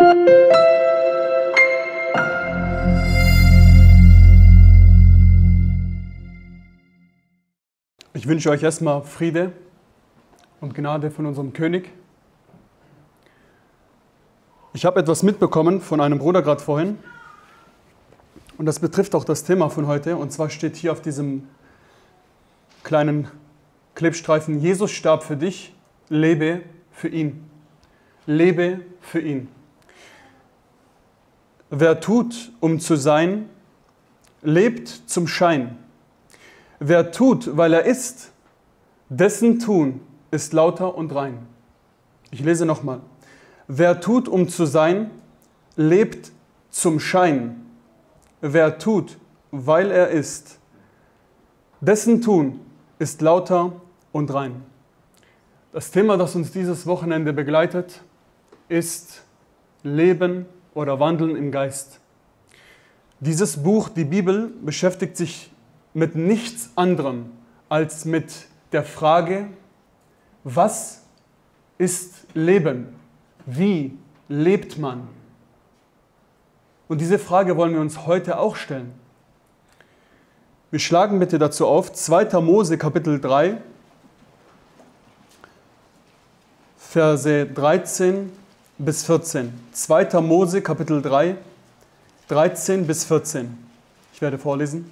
Ich wünsche euch erstmal Friede und Gnade von unserem König. Ich habe etwas mitbekommen von einem Bruder gerade vorhin und das betrifft auch das Thema von heute. Und zwar steht hier auf diesem kleinen Klebstreifen: Jesus starb für dich, lebe für ihn. Lebe für ihn. Wer tut, um zu sein, lebt zum Schein. Wer tut, weil er ist, dessen Tun ist lauter und rein. Ich lese nochmal. Wer tut, um zu sein, lebt zum Schein. Wer tut, weil er ist, dessen Tun ist lauter und rein. Das Thema, das uns dieses Wochenende begleitet, ist Leben oder Wandeln im Geist. Dieses Buch, die Bibel, beschäftigt sich mit nichts anderem als mit der Frage, was ist Leben? Wie lebt man? Und diese Frage wollen wir uns heute auch stellen. Wir schlagen bitte dazu auf 2. Mose Kapitel 3, Verse 13 bis 14. 2. Mose Kapitel 3, 13 bis 14. Ich werde vorlesen.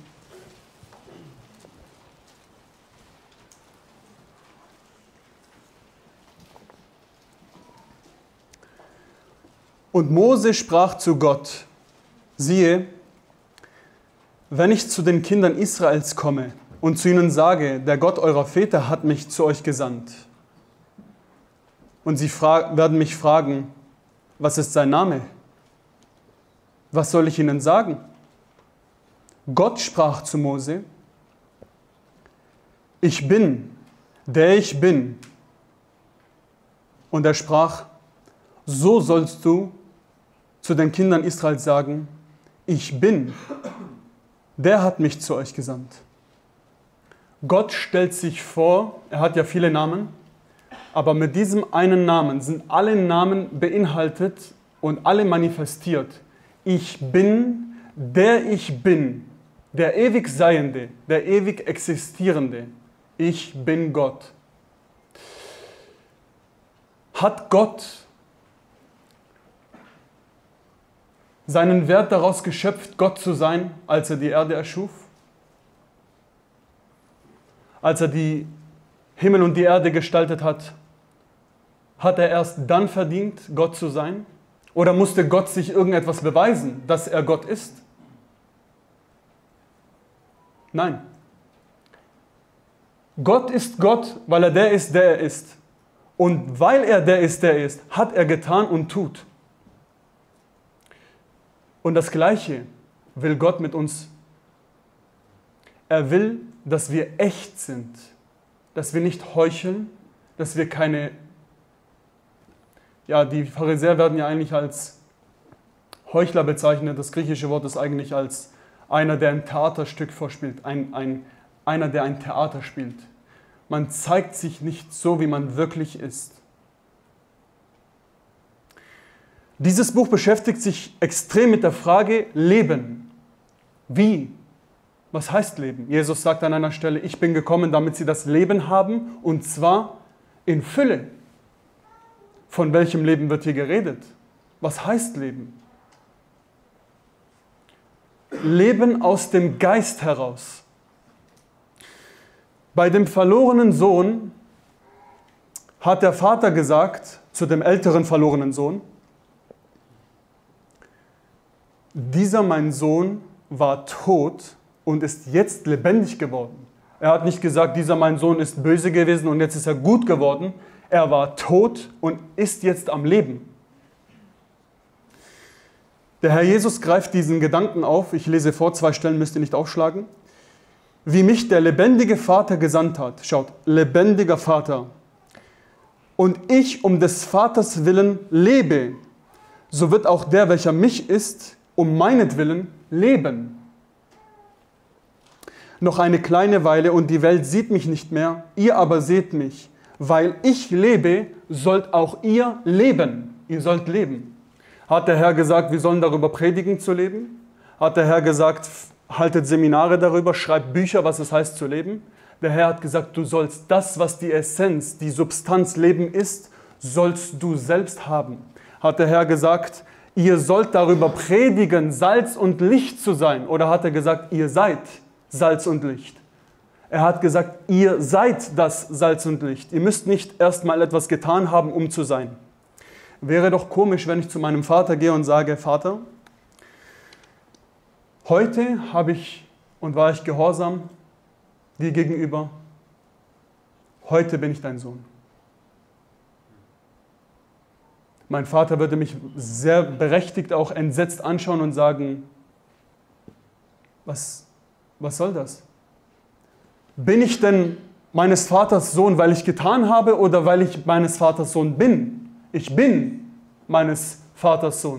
Und Mose sprach zu Gott: Siehe, wenn ich zu den Kindern Israels komme und zu ihnen sage, der Gott eurer Väter hat mich zu euch gesandt, und sie werden mich fragen, was ist sein Name? Was soll ich ihnen sagen? Gott sprach zu Mose: Ich bin, der ich bin. Und er sprach: So sollst du zu den Kindern Israels sagen: Ich bin, der hat mich zu euch gesandt. Gott stellt sich vor, er hat ja viele Namen, aber mit diesem einen Namen sind alle Namen beinhaltet und alle manifestiert. Ich bin, der ewig Seiende, der ewig Existierende. Ich bin Gott. Hat Gott seinen Wert daraus geschöpft, Gott zu sein, als er die Erde erschuf? Als er die Himmel und die Erde gestaltet hat, hat er erst dann verdient, Gott zu sein? Oder musste Gott sich irgendetwas beweisen, dass er Gott ist? Nein. Gott ist Gott, weil er der ist, der er ist. Und weil er der ist, der er ist, hat er getan und tut. Und das Gleiche will Gott mit uns. Er will, dass wir echt sind, dass wir nicht heucheln, dass wir keine, die Pharisäer werden ja eigentlich als Heuchler bezeichnet. Das griechische Wort ist eigentlich als einer, der ein Theaterstück vorspielt, einer, der ein Theater spielt. Man zeigt sich nicht so, wie man wirklich ist. Dieses Buch beschäftigt sich extrem mit der Frage Leben. Wie? Was heißt Leben? Jesus sagt an einer Stelle: Ich bin gekommen, damit sie das Leben haben, und zwar in Fülle. Von welchem Leben wird hier geredet? Was heißt Leben? Leben aus dem Geist heraus. Bei dem verlorenen Sohn hat der Vater gesagt zu dem älteren verlorenen Sohn: Dieser mein Sohn war tot und ist jetzt lebendig geworden. Er hat nicht gesagt, dieser mein Sohn ist böse gewesen und jetzt ist er gut geworden. Er war tot und ist jetzt am Leben. Der Herr Jesus greift diesen Gedanken auf. Ich lese vor, 2 Stellen müsst ihr nicht aufschlagen. Wie mich der lebendige Vater gesandt hat. Schaut, lebendiger Vater. Und ich um des Vaters willen lebe, so wird auch der, welcher mich ist, um meinetwillen leben. Noch eine kleine Weile und die Welt sieht mich nicht mehr, ihr aber seht mich. Weil ich lebe, sollt auch ihr leben. Ihr sollt leben. Hat der Herr gesagt, wir sollen darüber predigen zu leben? Hat der Herr gesagt, haltet Seminare darüber, schreibt Bücher, was es heißt zu leben? Der Herr hat gesagt, du sollst das, was die Essenz, die Substanz Leben ist, sollst du selbst haben. Hat der Herr gesagt, ihr sollt darüber predigen, Salz und Licht zu sein? Oder hat er gesagt, ihr seid Salz und Licht? Er hat gesagt, ihr seid das Salz und Licht. Ihr müsst nicht erstmal etwas getan haben, um zu sein. Wäre doch komisch, wenn ich zu meinem Vater gehe und sage, Vater, heute war ich gehorsam dir gegenüber, heute bin ich dein Sohn. Mein Vater würde mich sehr berechtigt, auch entsetzt anschauen und sagen, was soll das? Bin ich denn meines Vaters Sohn, weil ich getan habe oder weil ich meines Vaters Sohn bin? Ich bin meines Vaters Sohn.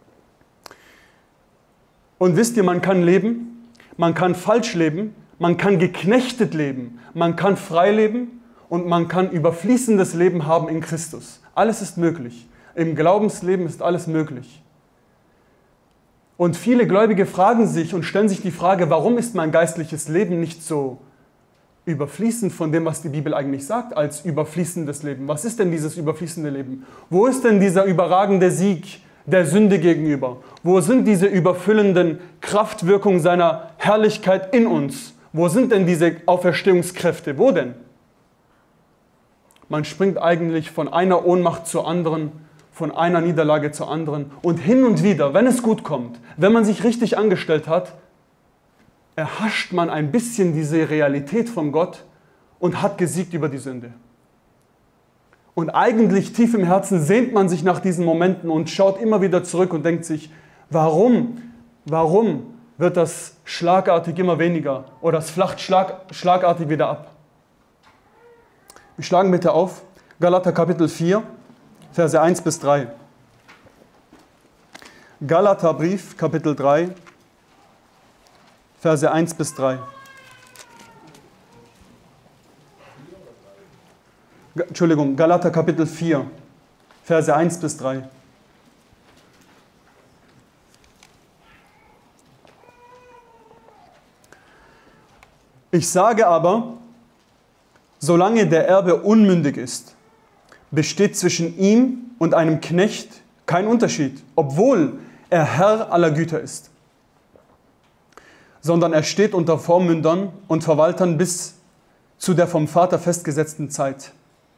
Und wisst ihr, man kann leben, man kann falsch leben, man kann geknechtet leben, man kann frei leben und man kann überfließendes Leben haben in Christus. Alles ist möglich. Im Glaubensleben ist alles möglich. Und viele Gläubige fragen sich und stellen sich die Frage, warum ist mein geistliches Leben nicht so überfließend von dem, was die Bibel eigentlich sagt, als überfließendes Leben? Was ist denn dieses überfließende Leben? Wo ist denn dieser überragende Sieg der Sünde gegenüber? Wo sind diese überfüllenden Kraftwirkungen seiner Herrlichkeit in uns? Wo sind denn diese Auferstehungskräfte? Wo denn? Man springt eigentlich von einer Ohnmacht zur anderen, von einer Niederlage zur anderen. Und hin und wieder, wenn es gut kommt, wenn man sich richtig angestellt hat, erhascht man ein bisschen diese Realität von Gott und hat gesiegt über die Sünde. Und eigentlich tief im Herzen sehnt man sich nach diesen Momenten und schaut immer wieder zurück und denkt sich, warum wird das schlagartig immer weniger oder es flacht schlagartig wieder ab? Wir schlagen bitte auf Galater Kapitel 4, Verse 1 bis 3. Galaterbrief, Kapitel 3, Verse 1 bis 3. Entschuldigung, Galater Kapitel 4, Verse 1 bis 3. Ich sage aber, solange der Erbe unmündig ist, besteht zwischen ihm und einem Knecht kein Unterschied, obwohl er Herr aller Güter ist. Sondern er steht unter Vormündern und Verwaltern bis zu der vom Vater festgesetzten Zeit.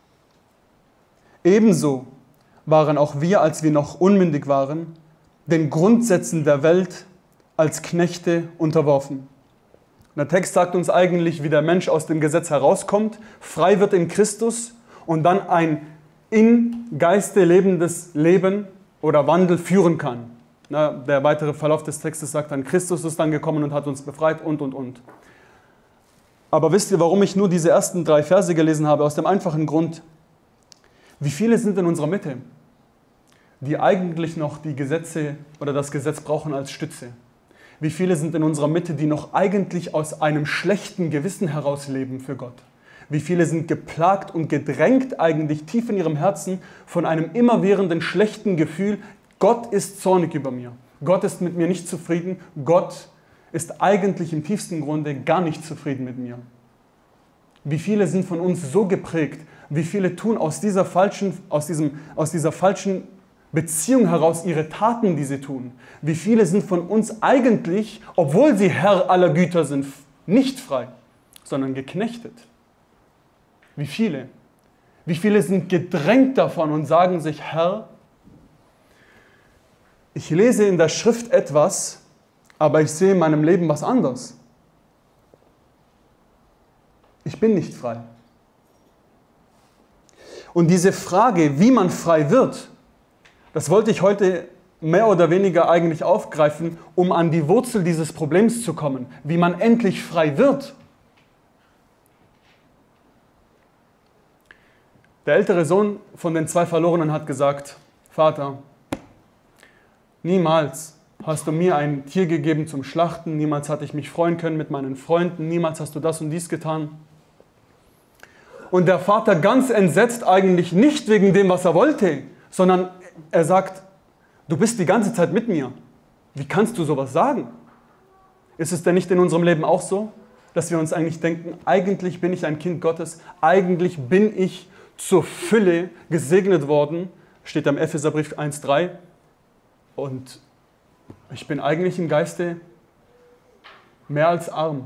Ebenso waren auch wir, als wir noch unmündig waren, den Grundsätzen der Welt als Knechte unterworfen. Der Text sagt uns eigentlich, wie der Mensch aus dem Gesetz herauskommt, frei wird in Christus und dann ein in Geiste lebendes Leben oder Wandel führen kann. Der weitere Verlauf des Textes sagt dann, Christus ist dann gekommen und hat uns befreit und. Aber wisst ihr, warum ich nur diese ersten 3 Verse gelesen habe? Aus dem einfachen Grund, wie viele sind in unserer Mitte, die eigentlich noch die Gesetze oder das Gesetz brauchen als Stütze? Wie viele sind in unserer Mitte, die noch eigentlich aus einem schlechten Gewissen heraus leben für Gott? Wie viele sind geplagt und gedrängt eigentlich tief in ihrem Herzen von einem immerwährenden schlechten Gefühl, Gott ist zornig über mir, Gott ist mit mir nicht zufrieden, Gott ist eigentlich im tiefsten Grunde gar nicht zufrieden mit mir. Wie viele sind von uns so geprägt, wie viele tun aus dieser falschen Beziehung heraus ihre Taten, die sie tun. Wie viele sind von uns eigentlich, obwohl sie Herr aller Güter sind, nicht frei, sondern geknechtet. Wie viele? Wie viele sind gedrängt davon und sagen sich, Herr, ich lese in der Schrift etwas, aber ich sehe in meinem Leben was anderes. Ich bin nicht frei. Und diese Frage, wie man frei wird, das wollte ich heute mehr oder weniger eigentlich aufgreifen, um an die Wurzel dieses Problems zu kommen, wie man endlich frei wird. Der ältere Sohn von den 2 Verlorenen hat gesagt, Vater, niemals hast du mir ein Tier gegeben zum Schlachten, niemals hatte ich mich freuen können mit meinen Freunden, niemals hast du das und dies getan. Und der Vater ganz entsetzt eigentlich nicht wegen dem, was er wollte, sondern er sagt, Du bist die ganze Zeit mit mir. Wie kannst du sowas sagen? Ist es denn nicht in unserem Leben auch so, dass wir uns eigentlich denken, eigentlich bin ich ein Kind Gottes, eigentlich bin ich zur Fülle gesegnet worden, steht am Epheserbrief 1,3, und ich bin eigentlich im Geiste mehr als arm.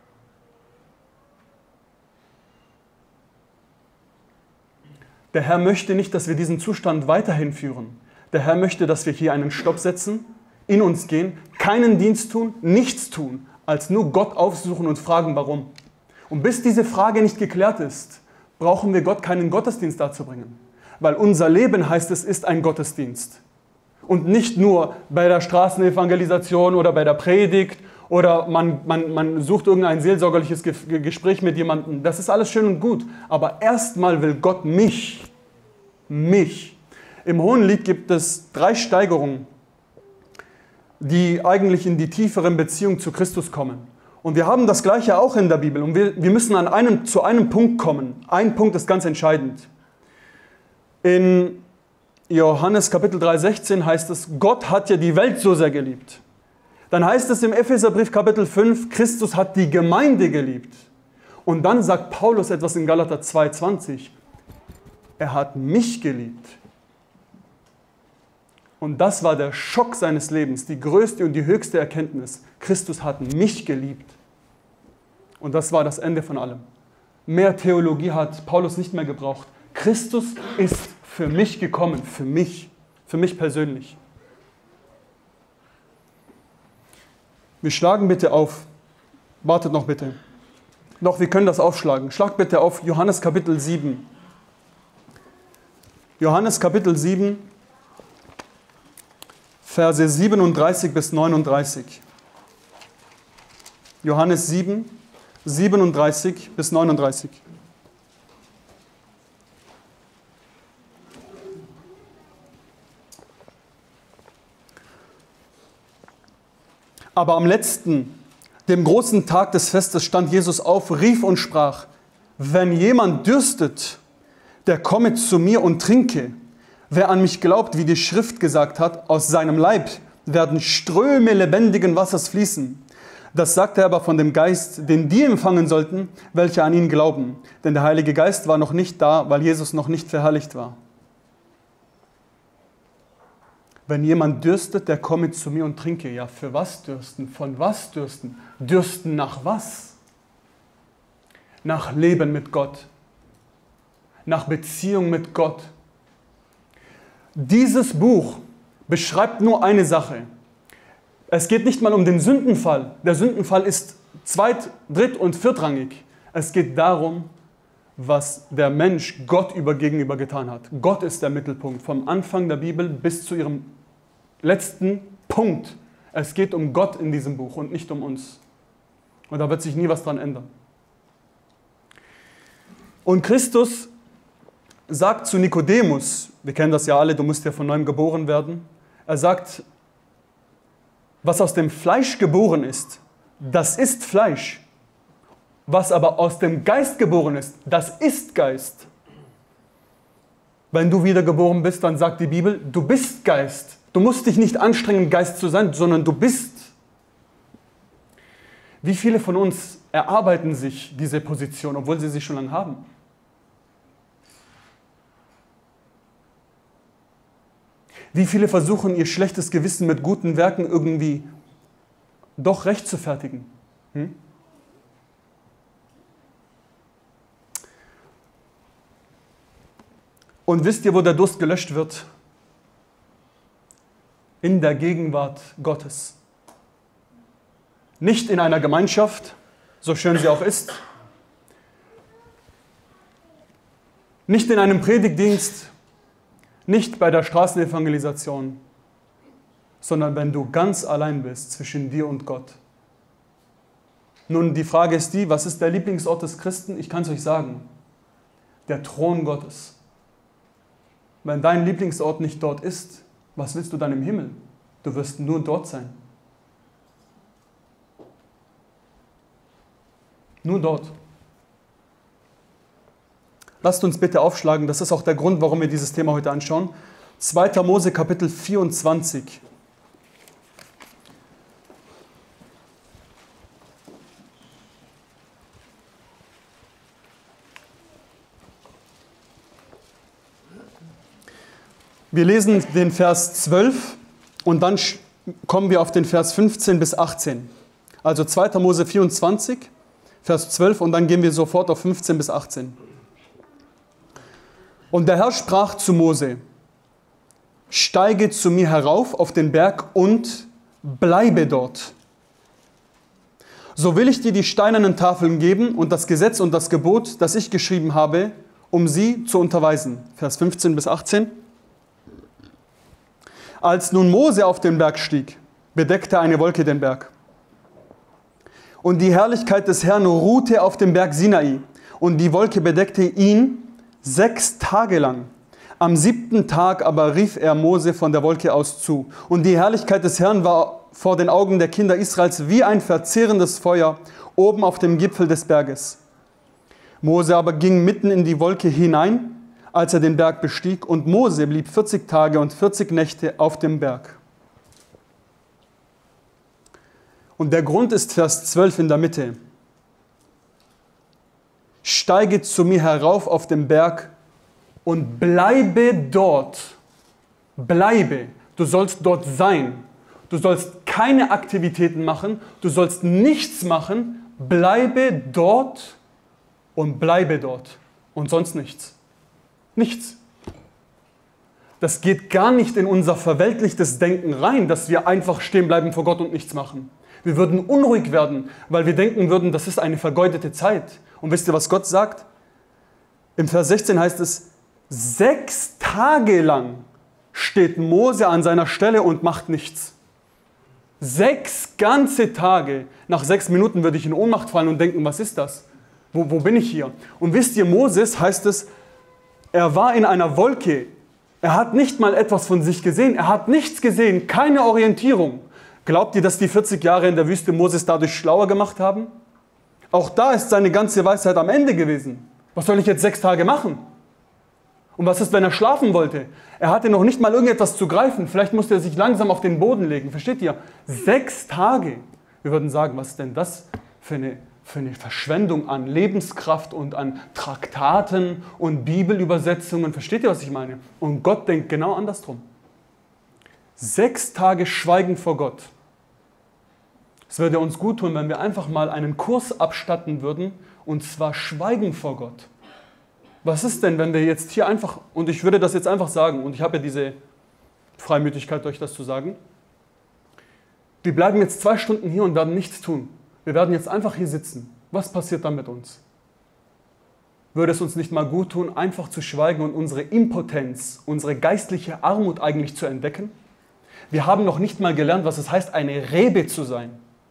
Der Herr möchte nicht, dass wir diesen Zustand weiterhin führen. Der Herr möchte, dass wir hier einen Stopp setzen, in uns gehen, keinen Dienst tun, nichts tun, als nur Gott aufsuchen und fragen, warum. Und bis diese Frage nicht geklärt ist, brauchen wir Gott keinen Gottesdienst darzubringen. Weil unser Leben, heißt es, ist ein Gottesdienst. Und nicht nur bei der Straßenevangelisation oder bei der Predigt oder man sucht irgendein seelsorgerliches Gespräch mit jemandem. Das ist alles schön und gut. Aber erstmal will Gott mich. Im Hohenlied gibt es 3 Steigerungen, die eigentlich in die tieferen Beziehung zu Christus kommen. Und wir haben das Gleiche auch in der Bibel. Und wir müssen zu einem Punkt kommen. Ein Punkt ist ganz entscheidend. In Johannes Kapitel 3,16 heißt es, Gott hat ja die Welt so sehr geliebt. Dann heißt es im Epheserbrief Kapitel 5, Christus hat die Gemeinde geliebt. Und dann sagt Paulus etwas in Galater 2,20, er hat mich geliebt. Und das war der Schock seines Lebens, die größte und die höchste Erkenntnis. Christus hat mich geliebt. Und das war das Ende von allem. Mehr Theologie hat Paulus nicht mehr gebraucht. Christus ist für mich gekommen, für mich persönlich. Wir schlagen bitte auf, wartet noch bitte. Doch, wir können das aufschlagen. Schlagt bitte auf Johannes Kapitel 7. Johannes Kapitel 7, Verse 37 bis 39. Johannes 7, 37 bis 39. Aber am letzten, dem großen Tag des Festes, stand Jesus auf, rief und sprach, wenn jemand dürstet, der komme zu mir und trinke. Wer an mich glaubt, wie die Schrift gesagt hat, aus seinem Leib werden Ströme lebendigen Wassers fließen. Das sagt er aber von dem Geist, den die empfangen sollten, welche an ihn glauben. Denn der Heilige Geist war noch nicht da, weil Jesus noch nicht verherrlicht war. Wenn jemand dürstet, der komme zu mir und trinke. Ja, für was dürsten? Von was dürsten? Dürsten nach was? Nach Leben mit Gott. Nach Beziehung mit Gott. Dieses Buch beschreibt nur eine Sache. Es geht nicht mal um den Sündenfall. Der Sündenfall ist zweit-, dritt- und viertrangig. Es geht darum, was der Mensch Gott gegenüber getan hat. Gott ist der Mittelpunkt, vom Anfang der Bibel bis zu ihrem letzten Punkt. Es geht um Gott in diesem Buch und nicht um uns. Und da wird sich nie was dran ändern. Und Christus sagt zu Nikodemus, wir kennen das ja alle, du musst ja von neuem geboren werden. Er sagt, was aus dem Fleisch geboren ist, das ist Fleisch. Was aber aus dem Geist geboren ist, das ist Geist. Wenn du wiedergeboren bist, dann sagt die Bibel, du bist Geist. Du musst dich nicht anstrengen, Geist zu sein, sondern du bist. Wie viele von uns erarbeiten sich diese Position, obwohl sie sie schon lange haben? Wie viele versuchen, ihr schlechtes Gewissen mit guten Werken irgendwie doch rechtfertigen? Und wisst ihr, wo der Durst gelöscht wird? In der Gegenwart Gottes. Nicht in einer Gemeinschaft, so schön sie auch ist. Nicht in einem Predigtdienst, nicht bei der Straßenevangelisation, sondern wenn du ganz allein bist zwischen dir und Gott. Nun, die Frage ist die, was ist der Lieblingsort des Christen? Ich kann es euch sagen, der Thron Gottes. Wenn dein Lieblingsort nicht dort ist, was willst du dann im Himmel? Du wirst nur dort sein. Nur dort. Lasst uns bitte aufschlagen, das ist auch der Grund, warum wir dieses Thema heute anschauen. 2. Mose Kapitel 24. Wir lesen den Vers 12 und dann kommen wir auf den Vers 15 bis 18. Also 2. Mose 24, Vers 12 und dann gehen wir sofort auf 15 bis 18. Und der Herr sprach zu Mose: Steige zu mir herauf auf den Berg und bleibe dort. So will ich dir die steinernen Tafeln geben und das Gesetz und das Gebot, das ich geschrieben habe, um sie zu unterweisen. Vers 15 bis 18. Als nun Mose auf den Berg stieg, bedeckte eine Wolke den Berg. Und die Herrlichkeit des Herrn ruhte auf dem Berg Sinai. Und die Wolke bedeckte ihn 6 Tage lang. Am 7. Tag aber rief er Mose von der Wolke aus zu. Und die Herrlichkeit des Herrn war vor den Augen der Kinder Israels wie ein verzehrendes Feuer oben auf dem Gipfel des Berges. Mose aber ging mitten in die Wolke hinein, als er den Berg bestieg, und Mose blieb 40 Tage und 40 Nächte auf dem Berg. Und der Grund ist Vers 12 in der Mitte. Steige zu mir herauf auf den Berg und bleibe dort. Bleibe. Du sollst dort sein. Du sollst keine Aktivitäten machen. Du sollst nichts machen. Bleibe dort und bleibe dort. Und sonst nichts. Nichts. Das geht gar nicht in unser verweltlichtes Denken rein, dass wir einfach stehen bleiben vor Gott und nichts machen. Wir würden unruhig werden, weil wir denken würden, das ist eine vergeudete Zeit. Und wisst ihr, was Gott sagt? Im Vers 16 heißt es, 6 Tage lang steht Mose an seiner Stelle und macht nichts. 6 ganze Tage. Nach 6 Minuten würde ich in Ohnmacht fallen und denken, was ist das? Wo bin ich hier? Und wisst ihr, Moses heißt es, er war in einer Wolke. Er hat nicht mal etwas von sich gesehen. Er hat nichts gesehen, keine Orientierung. Glaubt ihr, dass die 40 Jahre in der Wüste Moses dadurch schlauer gemacht haben? Auch da ist seine ganze Weisheit am Ende gewesen. Was soll ich jetzt 6 Tage machen? Und was ist, wenn er schlafen wollte? Er hatte noch nicht mal irgendetwas zu greifen. Vielleicht musste er sich langsam auf den Boden legen. Versteht ihr? 6 Tage. Wir würden sagen, was ist denn das für eine Verschwendung an Lebenskraft und an Traktaten und Bibelübersetzungen. Versteht ihr, was ich meine? Und Gott denkt genau andersrum. 6 Tage Schweigen vor Gott. Es würde uns gut tun, wenn wir einfach mal einen Kurs abstatten würden, und zwar Schweigen vor Gott. Was ist denn, wenn wir jetzt hier einfach, und ich würde das jetzt einfach sagen, und ich habe ja diese Freimütigkeit, euch das zu sagen, wir bleiben jetzt 2 Stunden hier und werden nichts tun. Wir werden jetzt einfach hier sitzen. Was passiert dann mit uns? Würde es uns nicht mal gut tun, einfach zu schweigen und unsere Impotenz, unsere geistliche Armut eigentlich zu entdecken? Wir haben noch nicht mal gelernt, was es heißt, eine Rebe zu sein.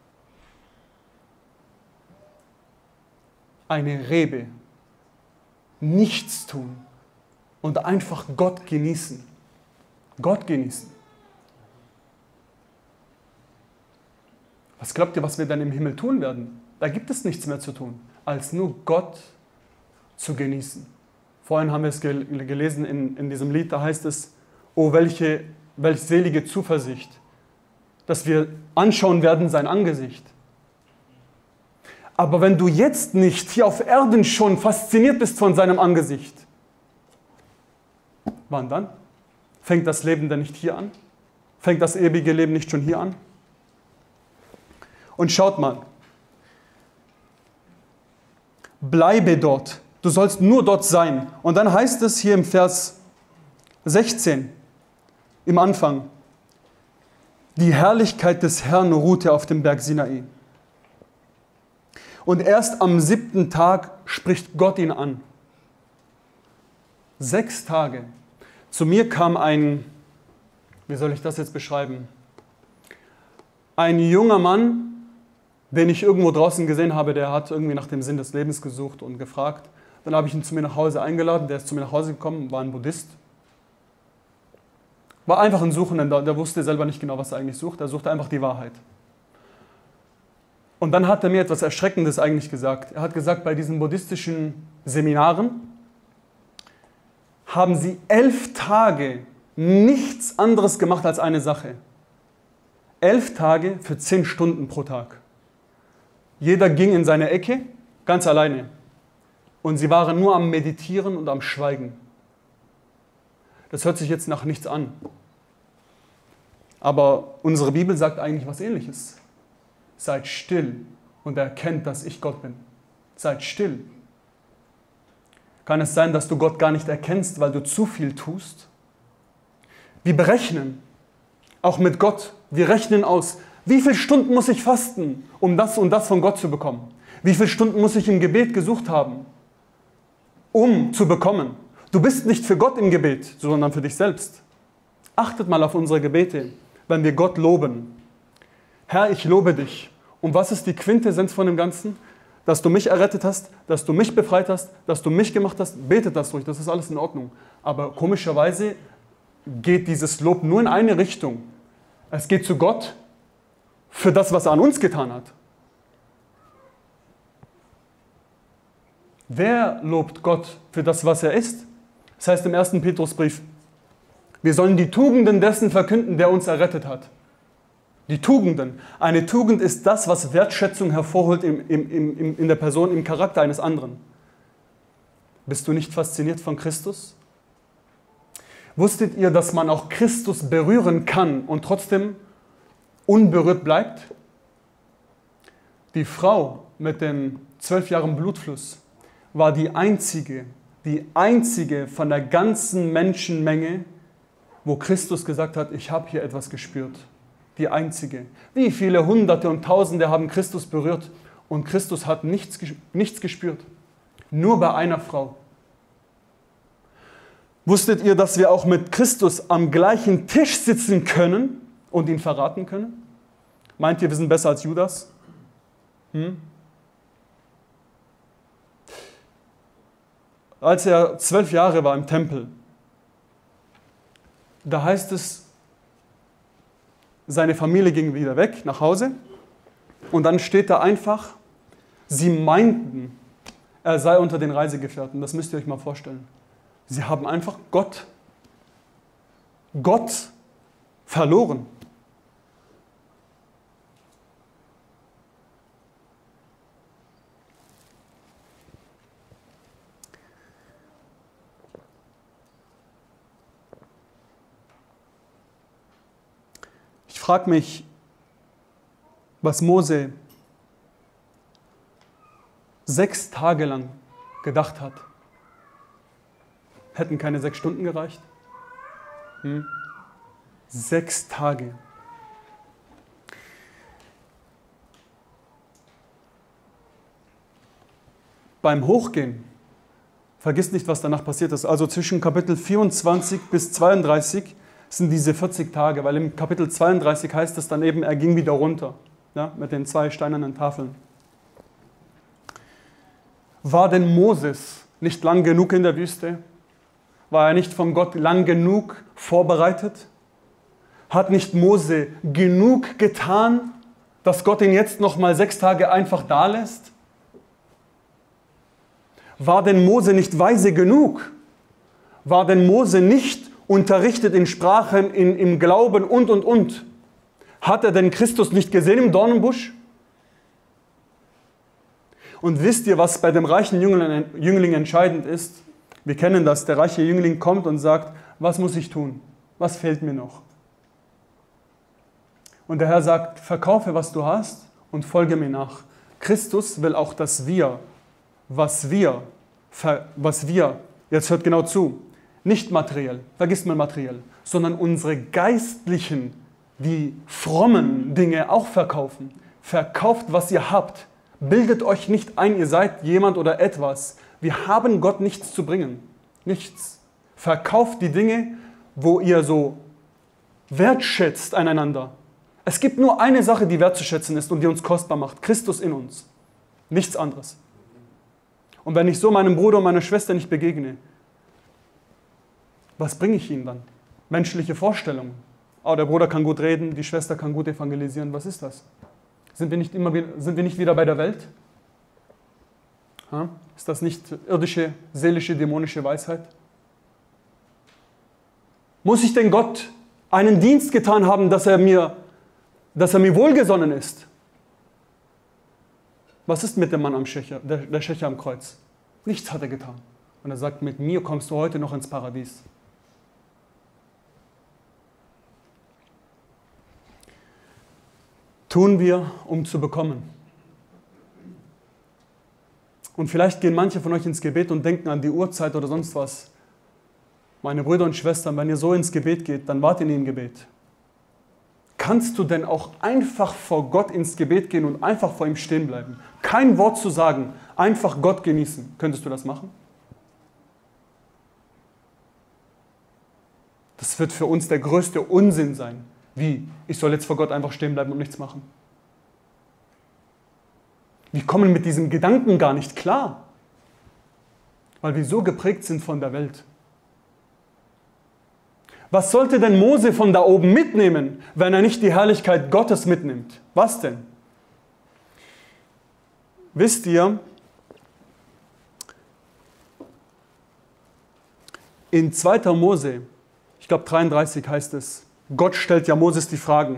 Eine Rebe. Nichts tun und einfach Gott genießen. Gott genießen. Was glaubt ihr, was wir dann im Himmel tun werden? Da gibt es nichts mehr zu tun, als nur Gott zu genießen. Vorhin haben wir es gelesen in diesem Lied, da heißt es, oh, welch selige Zuversicht, dass wir anschauen werden sein Angesicht. Aber wenn du jetzt nicht hier auf Erden schon fasziniert bist von seinem Angesicht, wann dann? Fängt das Leben denn nicht hier an? Fängt das ewige Leben nicht schon hier an? Und schaut mal, bleibe dort, du sollst nur dort sein. Und dann heißt es hier im Vers 16, im Anfang, die Herrlichkeit des Herrn ruhte auf dem Berg Sinai. Und erst am 7. Tag spricht Gott ihn an. 6 Tage. Zu mir kam wie soll ich das jetzt beschreiben? Ein junger Mann, den ich irgendwo draußen gesehen habe, der hat irgendwie nach dem Sinn des Lebens gesucht und gefragt. Dann habe ich ihn zu mir nach Hause eingeladen, der ist zu mir nach Hause gekommen, war ein Buddhist. War einfach ein Suchender, der wusste selber nicht genau, was er eigentlich sucht, er suchte einfach die Wahrheit. Und dann hat er mir etwas Erschreckendes eigentlich gesagt. Er hat gesagt, bei diesen buddhistischen Seminaren haben sie 11 Tage nichts anderes gemacht als eine Sache. 11 Tage für 10 Stunden pro Tag. Jeder ging in seine Ecke, ganz alleine. Und sie waren nur am Meditieren und am Schweigen. Das hört sich jetzt nach nichts an. Aber unsere Bibel sagt eigentlich was Ähnliches. Seid still und erkennt, dass ich Gott bin. Seid still. Kann es sein, dass du Gott gar nicht erkennst, weil du zu viel tust? Wir berechnen, auch mit Gott, wir rechnen aus, wie viele Stunden muss ich fasten, um das und das von Gott zu bekommen? Wie viele Stunden muss ich im Gebet gesucht haben, um zu bekommen? Du bist nicht für Gott im Gebet, sondern für dich selbst. Achtet mal auf unsere Gebete, wenn wir Gott loben. Herr, ich lobe dich. Und was ist die Quintessenz von dem Ganzen? Dass du mich errettet hast, dass du mich befreit hast, dass du mich gemacht hast. Betet das ruhig, das ist alles in Ordnung. Aber komischerweise geht dieses Lob nur in eine Richtung. Es geht zu Gott für das, was er an uns getan hat. Wer lobt Gott für das, was er ist? Das heißt im 1. Petrusbrief, wir sollen die Tugenden dessen verkünden, der uns errettet hat. Die Tugenden. Eine Tugend ist das, was Wertschätzung hervorholt in der Person, im Charakter eines anderen. Bist du nicht fasziniert von Christus? Wusstet ihr, dass man auch Christus berühren kann und trotzdem unberührt bleibt? Die Frau mit dem 12 Jahren Blutfluss war die einzige von der ganzen Menschenmenge, wo Christus gesagt hat, ich habe hier etwas gespürt. Die einzige. Wie viele Hunderte und Tausende haben Christus berührt und Christus hat nichts gespürt. Nur bei einer Frau. Wusstet ihr, dass wir auch mit Christus am gleichen Tisch sitzen können und ihn verraten können? Meint ihr, wir sind besser als Judas? Als er 12 Jahre war im Tempel, da heißt es, seine Familie ging wieder weg nach Hause und dann steht da einfach, sie meinten, er sei unter den Reisegefährten. Das müsst ihr euch mal vorstellen. Sie haben einfach Gott verloren. Ich frage mich, was Mose 6 Tage lang gedacht hat. Hätten keine 6 Stunden gereicht? 6 Tage. Beim Hochgehen, vergiss nicht, was danach passiert ist. Also zwischen Kapitel 24 bis 32 sind diese 40 Tage, weil im Kapitel 32 heißt es dann eben, er ging wieder runter, ja, mit den 2 steinernen Tafeln. War denn Moses nicht lang genug in der Wüste? War er nicht von Gott lang genug vorbereitet? Hat nicht Mose genug getan, dass Gott ihn jetzt noch mal 6 Tage einfach da lässt? War denn Mose nicht weise genug? War denn Mose nicht unterrichtet in Sprachen, im Glauben und? Hat er denn Christus nicht gesehen im Dornenbusch? Und wisst ihr, was bei dem reichen Jüngling entscheidend ist? Wir kennen das, der reiche Jüngling kommt und sagt, was muss ich tun? Was fehlt mir noch? Und der Herr sagt, verkaufe, was du hast und folge mir nach. Christus will auch, dass wir, was wir, jetzt hört genau zu, nicht materiell, vergisst mal materiell, sondern unsere geistlichen, die frommen Dinge auch verkaufen. Verkauft, was ihr habt. Bildet euch nicht ein, ihr seid jemand oder etwas. Wir haben Gott nichts zu bringen. Nichts. Verkauft die Dinge, wo ihr so wertschätzt einander. Es gibt nur eine Sache, die wertzuschätzen ist und die uns kostbar macht. Christus in uns. Nichts anderes. Und wenn ich so meinem Bruder und meiner Schwester nicht begegne, was bringe ich ihnen dann? Menschliche Vorstellungen. Oh, der Bruder kann gut reden, die Schwester kann gut evangelisieren. Was ist das? Sind wir nicht wieder bei der Welt? Ist das nicht irdische, seelische, dämonische Weisheit? Muss ich denn Gott einen Dienst getan haben, dass er mir wohlgesonnen ist? Was ist mit dem Mann am Schächer, der Schächer am Kreuz? Nichts hat er getan. Und er sagt, mit mir kommst du heute noch ins Paradies. Tun wir, um zu bekommen. Und vielleicht gehen manche von euch ins Gebet und denken an die Uhrzeit oder sonst was. Meine Brüder und Schwestern, wenn ihr so ins Gebet geht, dann wart ihr nie im Gebet. Kannst du denn auch einfach vor Gott ins Gebet gehen und einfach vor ihm stehen bleiben? Kein Wort zu sagen, einfach Gott genießen. Könntest du das machen? Das wird für uns der größte Unsinn sein. Wie? Ich soll jetzt vor Gott einfach stehen bleiben und nichts machen. Wir kommen mit diesem Gedanken gar nicht klar, weil wir so geprägt sind von der Welt. Was sollte denn Mose von da oben mitnehmen, wenn er nicht die Herrlichkeit Gottes mitnimmt? Was denn? Wisst ihr, in 2. Mose, ich glaube 33 heißt es, Gott stellt ja Moses die Fragen.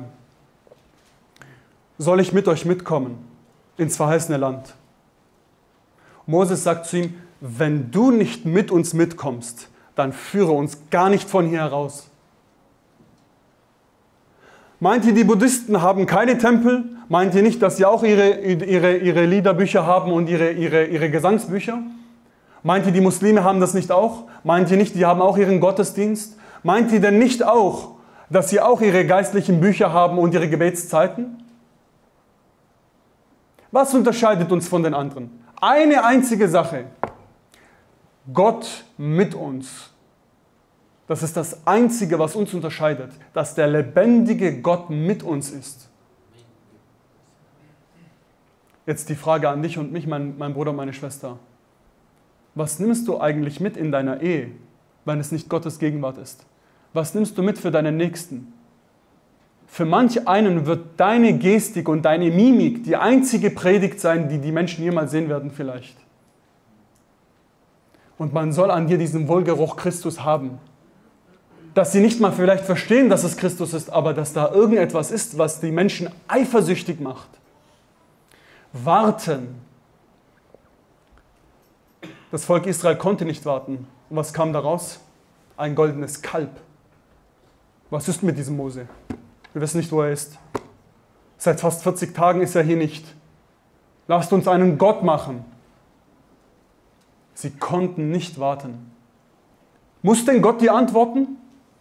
Soll ich mit euch mitkommen ins verheißene Land? Moses sagt zu ihm, wenn du nicht mit uns mitkommst, dann führe uns gar nicht von hier heraus. Meint ihr, die Buddhisten haben keine Tempel? Meint ihr nicht, dass sie auch ihre Liederbücher haben und ihre Gesangsbücher? Meint ihr, die Muslime haben das nicht auch? Meint ihr nicht, die haben auch ihren Gottesdienst? Meint ihr denn nicht auch, dass sie auch ihre geistlichen Bücher haben und ihre Gebetszeiten? Was unterscheidet uns von den anderen? Eine einzige Sache. Gott mit uns. Das ist das Einzige, was uns unterscheidet, dass der lebendige Gott mit uns ist. Jetzt die Frage an dich und mich, mein Bruder und meine Schwester. Was nimmst du eigentlich mit in deiner Ehe, wenn es nicht Gottes Gegenwart ist? Was nimmst du mit für deinen Nächsten? Für manch einen wird deine Gestik und deine Mimik die einzige Predigt sein, die die Menschen jemals sehen werden vielleicht. Und man soll an dir diesen Wohlgeruch Christus haben. Dass sie nicht mal vielleicht verstehen, dass es Christus ist, aber dass da irgendetwas ist, was die Menschen eifersüchtig macht. Warten. Das Volk Israel konnte nicht warten. Und was kam daraus? Ein goldenes Kalb. Was ist mit diesem Mose? Wir wissen nicht, wo er ist. Seit fast 40 Tagen ist er hier nicht. Lasst uns einen Gott machen. Sie konnten nicht warten. Muss denn Gott dir antworten?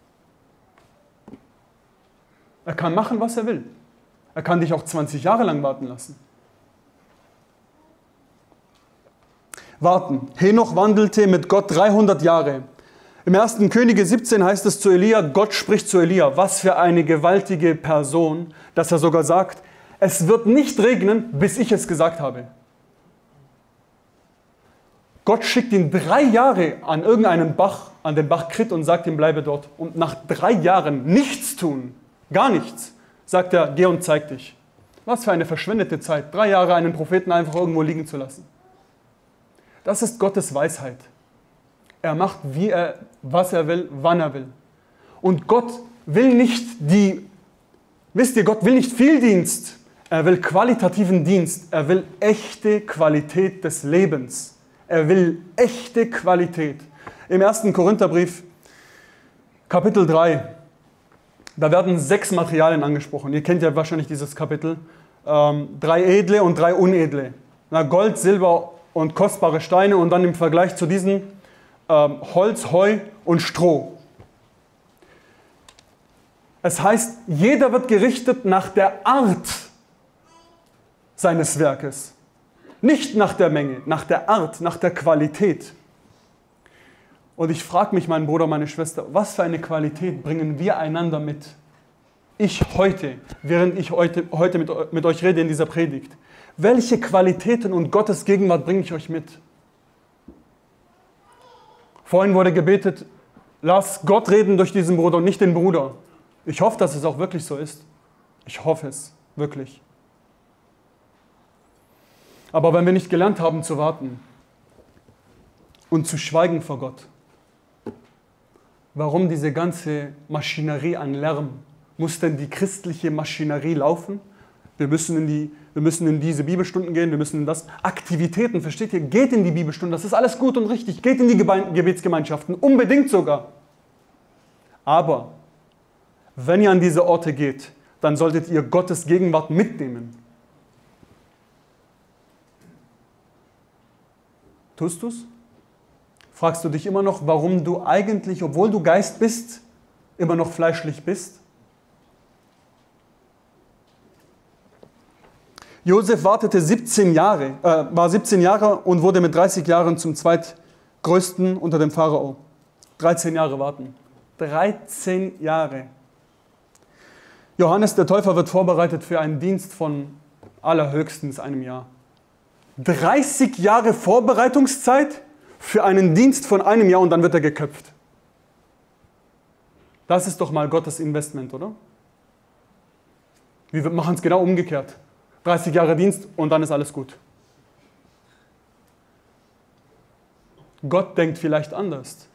Er kann machen, was er will. Er kann dich auch 20 Jahre lang warten lassen. Warten. Henoch wandelte mit Gott 300 Jahre. Im 1. Könige 17 heißt es zu Elia, Gott spricht zu Elia. Was für eine gewaltige Person, dass er sogar sagt, es wird nicht regnen, bis ich es gesagt habe. Gott schickt ihn 3 Jahre an irgendeinen Bach, an den Bach Krit und sagt ihm, bleibe dort. Und nach 3 Jahren nichts tun, gar nichts, sagt er, geh und zeig dich. Was für eine verschwendete Zeit, 3 Jahre einen Propheten einfach irgendwo liegen zu lassen. Das ist Gottes Weisheit. Er macht, was er will, wann er will. Und Gott will nicht Gott will nicht viel Dienst. Er will qualitativen Dienst. Er will echte Qualität des Lebens. Er will echte Qualität. Im 1. Korintherbrief, Kapitel 3, da werden 6 Materialien angesprochen. Ihr kennt ja wahrscheinlich dieses Kapitel. 3 edle und 3 unedle. Gold, Silber und kostbare Steine und dann im Vergleich zu diesen Holz, Heu und Stroh. Es heißt, jeder wird gerichtet nach der Art seines Werkes. Nicht nach der Menge, nach der Art, nach der Qualität. Und ich frage mich, mein Bruder, meine Schwester, was für eine Qualität bringen wir einander mit? Ich heute, während ich heute mit euch rede in dieser Predigt. Welche Qualitäten und Gottes Gegenwart bringe ich euch mit? Vorhin wurde gebetet, lass Gott reden durch diesen Bruder und nicht den Bruder. Ich hoffe, dass es auch wirklich so ist. Ich hoffe es, wirklich. Aber wenn wir nicht gelernt haben zu warten und zu schweigen vor Gott, Warum diese ganze Maschinerie an Lärm? Muss denn die christliche Maschinerie laufen? Wir müssen in diese Bibelstunden gehen, wir müssen in das. Aktivitäten, versteht ihr? Geht in die Bibelstunden, das ist alles gut und richtig. Geht in die Gebetsgemeinschaften, unbedingt sogar. Aber wenn ihr an diese Orte geht, dann solltet ihr Gottes Gegenwart mitnehmen. Tust du es? Fragst du dich immer noch, warum du eigentlich, obwohl du Geist bist, immer noch fleischlich bist? Josef war 17 Jahre und wurde mit 30 Jahren zum zweitgrößten unter dem Pharao. 13 Jahre warten. 13 Jahre. Johannes der Täufer wird vorbereitet für einen Dienst von allerhöchstens einem Jahr. 30 Jahre Vorbereitungszeit für einen Dienst von einem Jahr und dann wird er geköpft. Das ist doch mal Gottes Investment, oder? Wir machen es genau umgekehrt. 30 Jahre Dienst und dann ist alles gut. Gott denkt vielleicht anders.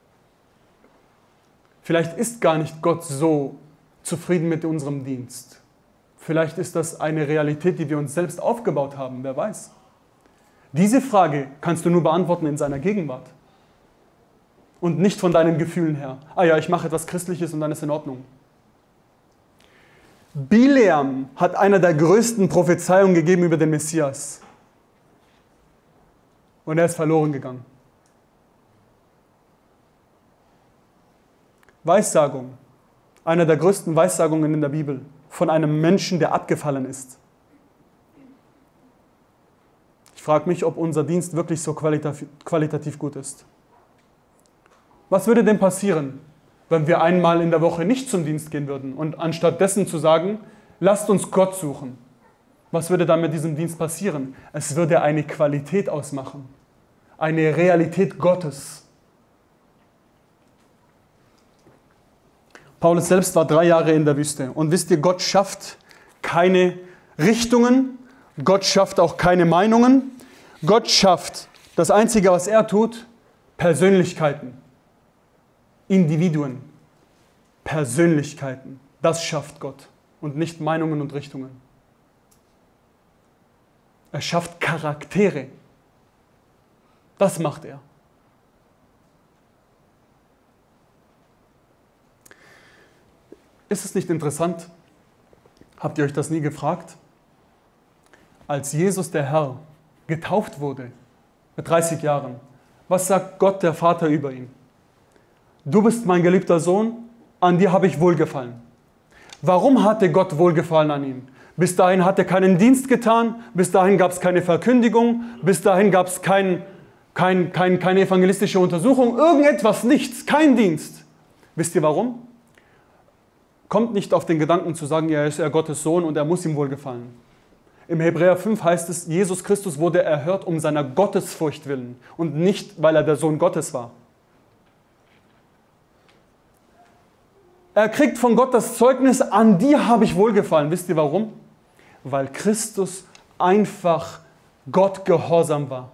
Vielleicht ist gar nicht Gott so zufrieden mit unserem Dienst. Vielleicht ist das eine Realität, die wir uns selbst aufgebaut haben, wer weiß. Diese Frage kannst du nur beantworten in seiner Gegenwart. Und nicht von deinen Gefühlen her. Ah ja, ich mache etwas Christliches und dann ist in Ordnung. Bileam hat einer der größten Prophezeiungen gegeben über den Messias. Und er ist verloren gegangen. Weissagung. Einer der größten Weissagungen in der Bibel. Von einem Menschen, der abgefallen ist. Ich frage mich, ob unser Dienst wirklich so qualitativ gut ist. Was würde denn passieren, wenn wir einmal in der Woche nicht zum Dienst gehen würden und anstattdessen zu sagen, lasst uns Gott suchen? Was würde dann mit diesem Dienst passieren? Es würde eine Qualität ausmachen, eine Realität Gottes. Paulus selbst war 3 Jahre in der Wüste. Und wisst ihr, Gott schafft keine Richtungen, Gott schafft auch keine Meinungen. Gott schafft, das Einzige, was er tut, Persönlichkeiten. Individuen, Persönlichkeiten, das schafft Gott und nicht Meinungen und Richtungen. Er schafft Charaktere, das macht er. Ist es nicht interessant? Habt ihr euch das nie gefragt? Als Jesus der Herr getauft wurde, mit 30 Jahren, was sagt Gott der Vater über ihn? Du bist mein geliebter Sohn, an dir habe ich Wohlgefallen. Warum hatte Gott Wohlgefallen an ihm? Bis dahin hat er keinen Dienst getan, bis dahin gab es keine Verkündigung, bis dahin gab es keine evangelistische Untersuchung, irgendetwas, nichts, kein Dienst. Wisst ihr warum? Kommt nicht auf den Gedanken zu sagen, er ist ja Gottes Sohn und er muss ihm wohlgefallen. Im Hebräer 5 heißt es, Jesus Christus wurde erhört um seiner Gottesfurcht willen und nicht, weil er der Sohn Gottes war. Er kriegt von Gott das Zeugnis, an dir habe ich wohlgefallen. Wisst ihr warum? Weil Christus einfach Gott gehorsam war.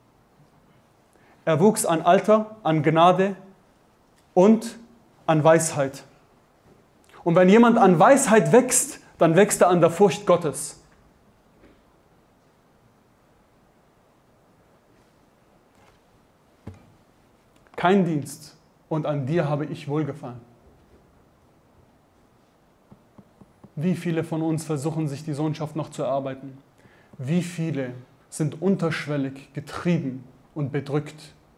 Er wuchs an Alter, an Gnade und an Weisheit. Und wenn jemand an Weisheit wächst, dann wächst er an der Furcht Gottes. Kein Dienst und an dir habe ich wohlgefallen. Wie viele von uns versuchen, sich die Sohnschaft noch zu erarbeiten? Wie viele sind unterschwellig getrieben und bedrückt?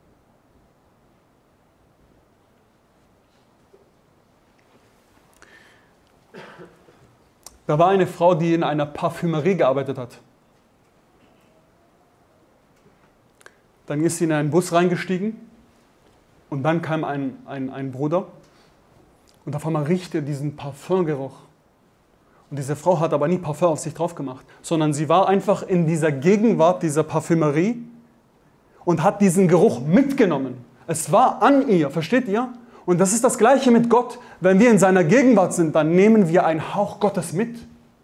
Da war eine Frau, die in einer Parfümerie gearbeitet hat. Dann ist sie in einen Bus reingestiegen und dann kam ein Bruder und auf einmal riecht er diesen Parfümgeruch. Und diese Frau hat aber nie Parfüm auf sich drauf gemacht, sondern sie war einfach in dieser Gegenwart dieser Parfümerie und hat diesen Geruch mitgenommen. Es war an ihr, versteht ihr? Und das ist das Gleiche mit Gott. Wenn wir in seiner Gegenwart sind, dann nehmen wir einen Hauch Gottes mit.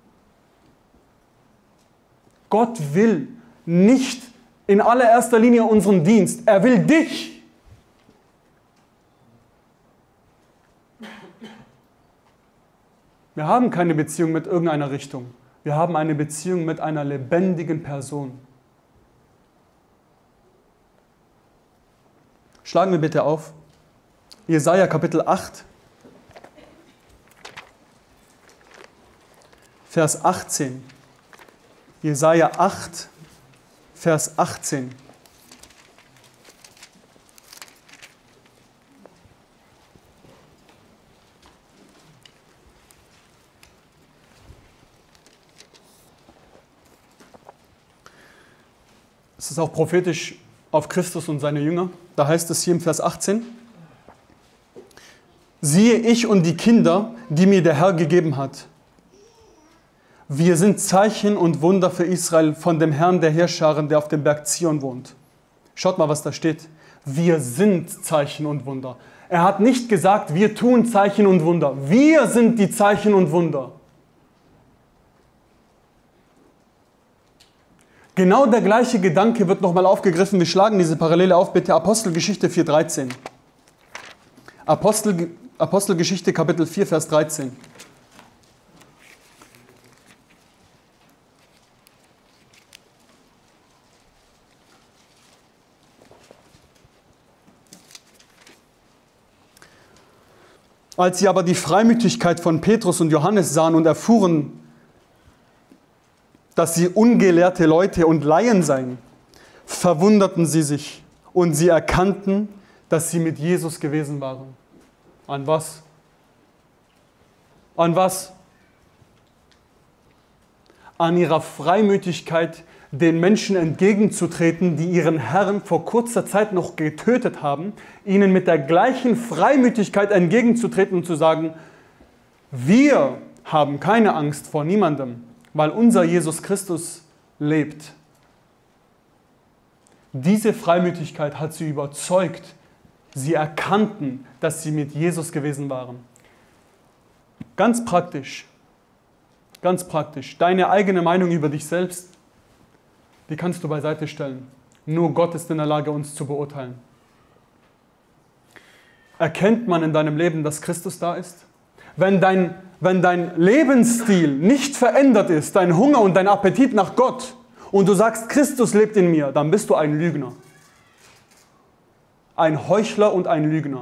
Gott will nicht in allererster Linie unseren Dienst. Er will dich. Wir haben keine Beziehung mit irgendeiner Richtung. Wir haben eine Beziehung mit einer lebendigen Person. Schlagen wir bitte auf. Jesaja Kapitel 8, Vers 18. Jesaja 8, Vers 18. Es ist auch prophetisch auf Christus und seine Jünger. Da heißt es hier im Vers 18: Siehe ich und die Kinder, die mir der Herr gegeben hat. Wir sind Zeichen und Wunder für Israel von dem Herrn der Heerscharen, der auf dem Berg Zion wohnt. Schaut mal, was da steht. Wir sind Zeichen und Wunder. Er hat nicht gesagt, wir tun Zeichen und Wunder. Wir sind die Zeichen und Wunder. Genau der gleiche Gedanke wird nochmal aufgegriffen. Wir schlagen diese Parallele auf, bitte. Apostelgeschichte 4,13. Apostelgeschichte Kapitel 4, Vers 13. Als sie aber die Freimütigkeit von Petrus und Johannes sahen und erfuhren, dass sie ungelehrte Leute und Laien seien, verwunderten sie sich und sie erkannten, dass sie mit Jesus gewesen waren. An was? An was? An ihrer Freimütigkeit, den Menschen entgegenzutreten, die ihren Herrn vor kurzer Zeit noch getötet haben, ihnen mit der gleichen Freimütigkeit entgegenzutreten und zu sagen, wir haben keine Angst vor niemandem, weil unser Jesus Christus lebt. Diese Freimütigkeit hat sie überzeugt. Sie erkannten, dass sie mit Jesus gewesen waren. Ganz praktisch, deine eigene Meinung über dich selbst, die kannst du beiseite stellen. Nur Gott ist in der Lage, uns zu beurteilen. Erkennt man in deinem Leben, dass Christus da ist? Wenn dein Lebensstil nicht verändert ist, dein Hunger und dein Appetit nach Gott, und du sagst, Christus lebt in mir, dann bist du ein Lügner. Ein Heuchler und ein Lügner.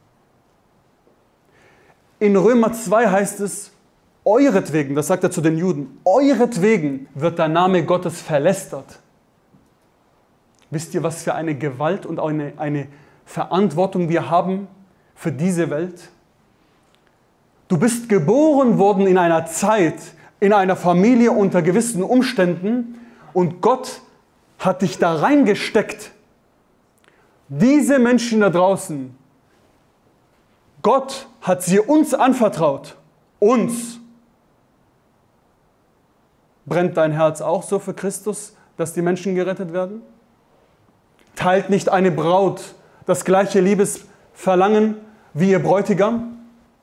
In Römer 2 heißt es, euretwegen, das sagt er zu den Juden, euretwegen wird der Name Gottes verlästert. Wisst ihr, was für eine Gewalt und eine Verantwortung wir haben für diese Welt? Du bist geboren worden in einer Zeit, in einer Familie unter gewissen Umständen und Gott hat dich da reingesteckt. Diese Menschen da draußen, Gott hat sie uns anvertraut. Uns. Brennt dein Herz auch so für Christus, dass die Menschen gerettet werden? Teilt nicht eine Braut das gleiche Liebesverlangen wie ihr Bräutigam?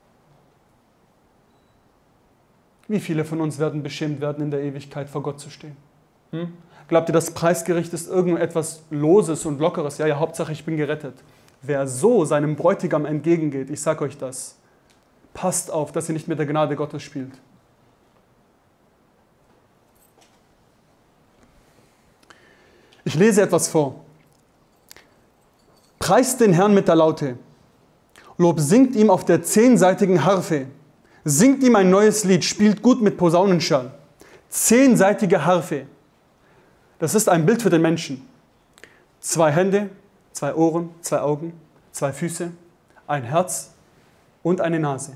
Wie viele von uns werden beschämt werden, in der Ewigkeit vor Gott zu stehen? Glaubt ihr, das Preisgericht ist irgendetwas Loses und Lockeres? Ja, Hauptsache ich bin gerettet. Wer so seinem Bräutigam entgegengeht, ich sage euch das, passt auf, dass ihr nicht mit der Gnade Gottes spielt. Ich lese etwas vor. Preist den Herrn mit der Laute. Lob singt ihm auf der 10-seitigen Harfe. Singt ihm ein neues Lied, spielt gut mit Posaunenschall. 10-seitige Harfe. Das ist ein Bild für den Menschen. 2 Hände, 2 Ohren, 2 Augen, 2 Füße, ein Herz und eine Nase.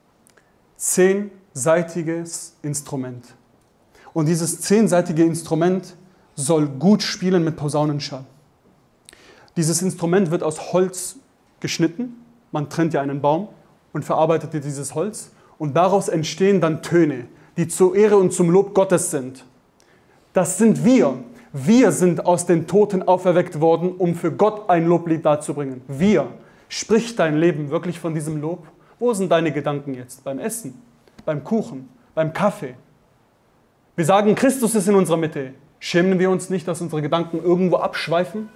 10-seitiges Instrument. Und dieses 10-seitige Instrument soll gut spielen mit Posaunenschall. Dieses Instrument wird aus Holz geschnitten. Man trennt ja einen Baum und verarbeitet dieses Holz. Und daraus entstehen dann Töne, die zur Ehre und zum Lob Gottes sind. Das sind wir. Wir sind aus den Toten auferweckt worden, um für Gott ein Loblied darzubringen. Wir. Spricht dein Leben wirklich von diesem Lob? Wo sind deine Gedanken jetzt? Beim Essen, beim Kuchen, beim Kaffee? Wir sagen, Christus ist in unserer Mitte. Schämen wir uns nicht, dass unsere Gedanken irgendwo abschweifen?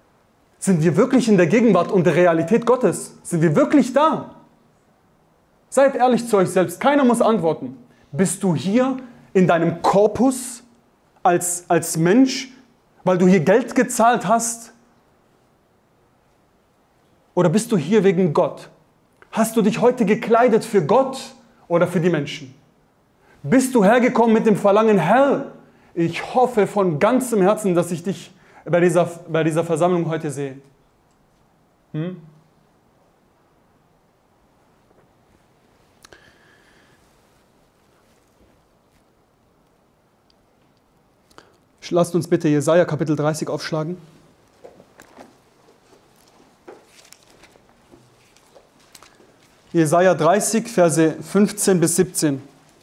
Sind wir wirklich in der Gegenwart und der Realität Gottes? Sind wir wirklich da? Seid ehrlich zu euch selbst. Keiner muss antworten. Bist du hier in deinem Korpus als Mensch, weil du hier Geld gezahlt hast? Oder bist du hier wegen Gott? Hast du dich heute gekleidet für Gott oder für die Menschen? Bist du hergekommen mit dem Verlangen, Herr, ich hoffe von ganzem Herzen, dass ich dich bei dieser Versammlung heute sehe? Lasst uns bitte Jesaja Kapitel 30 aufschlagen. Jesaja 30, Verse 15 bis 17.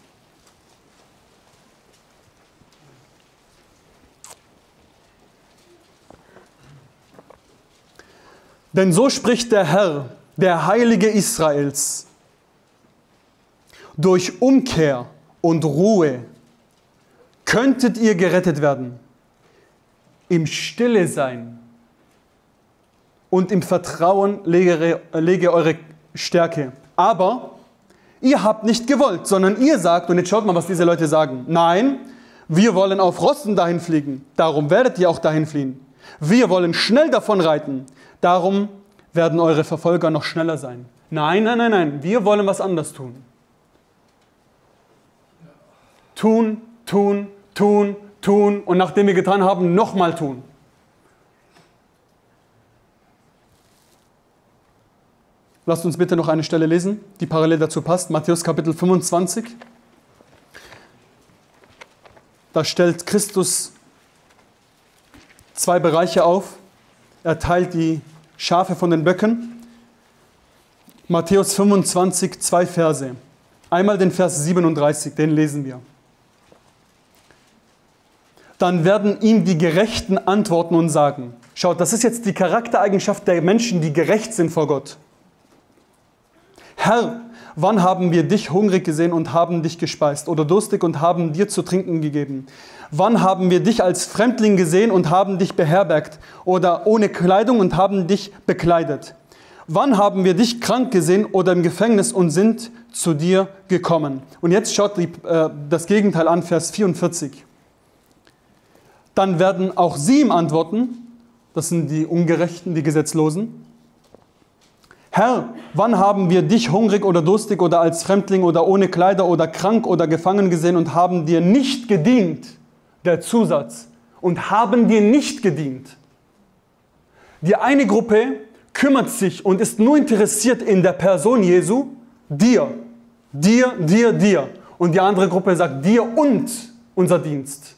Denn so spricht der Herr, der Heilige Israels: Durch Umkehr und Ruhe könntet ihr gerettet werden, im Stille sein und im Vertrauen lege eure Stärke. Aber ihr habt nicht gewollt, sondern ihr sagt, und jetzt schaut mal, was diese Leute sagen: Nein, wir wollen auf Rossen dahin fliegen, darum werdet ihr auch dahin fliehen. Wir wollen schnell davon reiten, darum werden eure Verfolger noch schneller sein. Nein, nein, nein, nein, wir wollen was anderes tun. Tun, tun, tun, tun und nachdem wir getan haben, nochmal tun. Lasst uns bitte noch eine Stelle lesen, die parallel dazu passt. Matthäus Kapitel 25. Da stellt Christus zwei Bereiche auf. Er teilt die Schafe von den Böcken. Matthäus 25, zwei Verse. Einmal den Vers 37, den lesen wir. Dann werden ihm die Gerechten antworten und sagen. Schaut, das ist jetzt die Charaktereigenschaft der Menschen, die gerecht sind vor Gott. Herr, wann haben wir dich hungrig gesehen und haben dich gespeist oder durstig und haben dir zu trinken gegeben? Wann haben wir dich als Fremdling gesehen und haben dich beherbergt oder ohne Kleidung und haben dich bekleidet? Wann haben wir dich krank gesehen oder im Gefängnis und sind zu dir gekommen? Und jetzt schaut das Gegenteil an, Vers 44. Dann werden auch sie ihm antworten, das sind die Ungerechten, die Gesetzlosen: Herr, wann haben wir dich hungrig oder durstig oder als Fremdling oder ohne Kleider oder krank oder gefangen gesehen und haben dir nicht gedient? Der Zusatz. Und haben dir nicht gedient. Die eine Gruppe kümmert sich und ist nur interessiert in der Person Jesu, dir, dir, dir, dir. Und die andere Gruppe sagt dir und unser Dienst.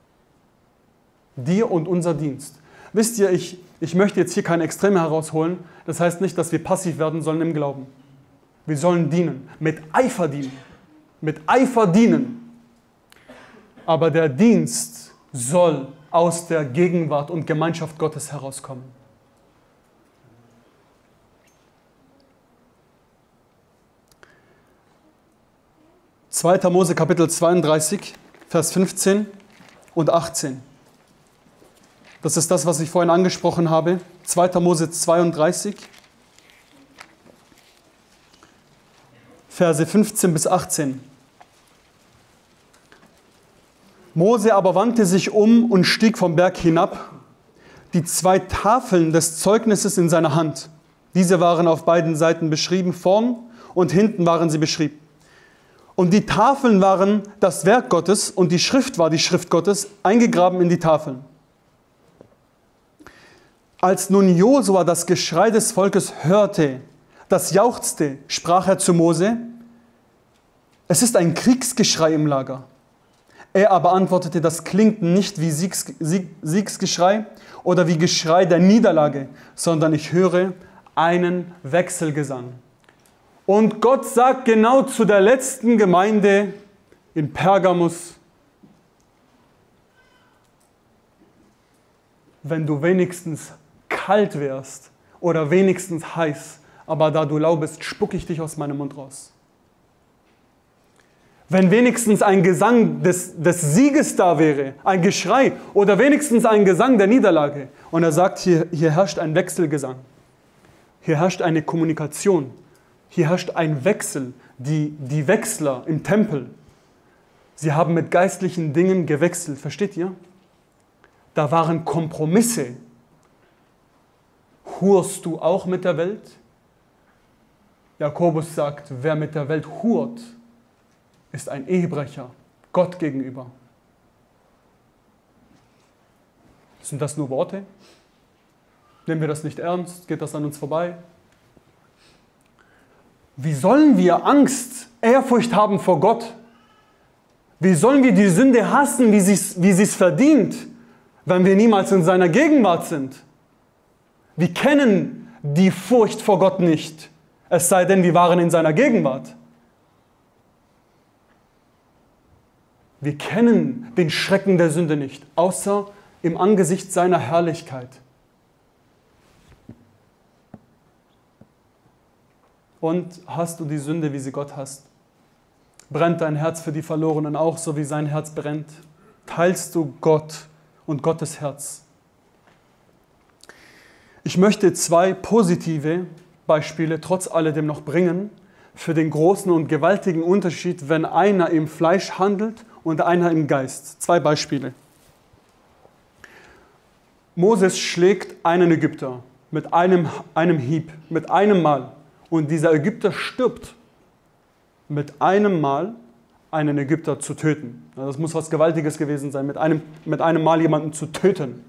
Dir und unser Dienst. Wisst ihr, ich möchte jetzt hier keine Extreme herausholen. Das heißt nicht, dass wir passiv werden sollen im Glauben. Wir sollen dienen, mit Eifer dienen. Mit Eifer dienen. Aber der Dienst soll aus der Gegenwart und Gemeinschaft Gottes herauskommen. Zweiter Mose Kapitel 32, Vers 15 und 18. Das ist das, was ich vorhin angesprochen habe. 2. Mose 32, Verse 15 bis 18. Mose aber wandte sich um und stieg vom Berg hinab, die zwei Tafeln des Zeugnisses in seiner Hand. Diese waren auf beiden Seiten beschrieben, vorn und hinten waren sie beschrieben. Und die Tafeln waren das Werk Gottes und die Schrift war die Schrift Gottes, eingegraben in die Tafeln. Als nun Josua das Geschrei des Volkes hörte, das jauchzte, sprach er zu Mose: Es ist ein Kriegsgeschrei im Lager. Er aber antwortete: Das klingt nicht wie Siegsgeschrei oder wie Geschrei der Niederlage, sondern ich höre einen Wechselgesang. Und Gott sagt genau zu der letzten Gemeinde in Pergamus: Wenn du wenigstens kalt wärst oder wenigstens heiß, aber da du lau bist, spucke ich dich aus meinem Mund raus. Wenn wenigstens ein Gesang des Sieges da wäre, ein Geschrei oder wenigstens ein Gesang der Niederlage. Und er sagt, hier herrscht ein Wechselgesang. Hier herrscht eine Kommunikation. Hier herrscht ein Wechsel. die Wechsler im Tempel, sie haben mit geistlichen Dingen gewechselt, versteht ihr? Da waren Kompromisse. Hurst du auch mit der Welt? Jakobus sagt, wer mit der Welt hurt, ist ein Ehebrecher Gott gegenüber. Sind das nur Worte? Nehmen wir das nicht ernst? Geht das an uns vorbei? Wie sollen wir Angst, Ehrfurcht haben vor Gott? Wie sollen wir die Sünde hassen, wie sie es verdient, wenn wir niemals in seiner Gegenwart sind? Wir kennen die Furcht vor Gott nicht, es sei denn, wir waren in seiner Gegenwart. Wir kennen den Schrecken der Sünde nicht, außer im Angesicht seiner Herrlichkeit. Und hast du die Sünde, wie sie Gott hasst? Brennt dein Herz für die Verlorenen auch, so wie sein Herz brennt? Teilst du Gott und Gottes Herz? Ich möchte 2 positive Beispiele trotz alledem noch bringen für den großen und gewaltigen Unterschied, wenn einer im Fleisch handelt und einer im Geist. 2 Beispiele. Moses schlägt einen Ägypter mit einem Hieb, mit einem Mal. Und dieser Ägypter stirbt mit einem Mal, einen Ägypter zu töten. Das muss was Gewaltiges gewesen sein, mit einem Mal jemanden zu töten.